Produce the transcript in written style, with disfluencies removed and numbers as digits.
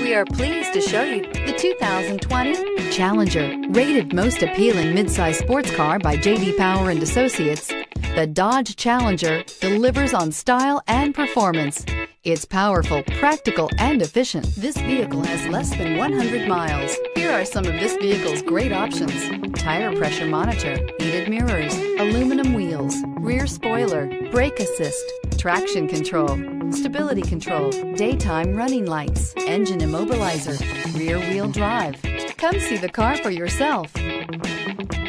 We are pleased to show you the 2020 Challenger. Rated most appealing midsize sports car by J.D. Power and Associates, the Dodge Challenger delivers on style and performance. It's powerful, practical, and efficient. This vehicle has less than 100 miles. Here are some of this vehicle's great options: tire pressure monitor, heated mirrors, aluminum wheels, rear spoiler, brake assist, traction control, stability control, daytime running lights, engine immobilizer, rear wheel drive. Come see the car for yourself.